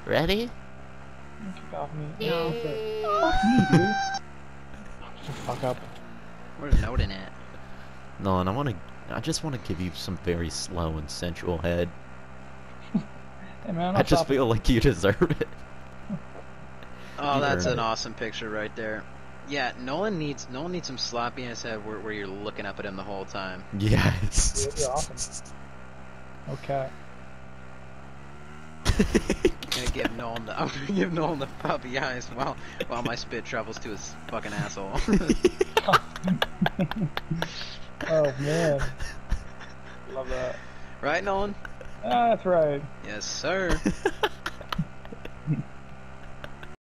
Ready? Get off me. No. Fuck me, dude. Fuck up. Where's Nolan at? Nolan, I just wanna give you some very slow and sensual head. Hey man, I just feel like you deserve it. Oh, that's Right. an awesome picture right there. Yeah, Nolan needs some sloppy in his head where you're looking up at him the whole time. Yes. That'd be awesome. Okay. I'm gonna give Nolan the puppy eyes while my spit travels to his fucking asshole. Oh man. Love that. Right, Nolan? Ah, that's right. Yes, sir.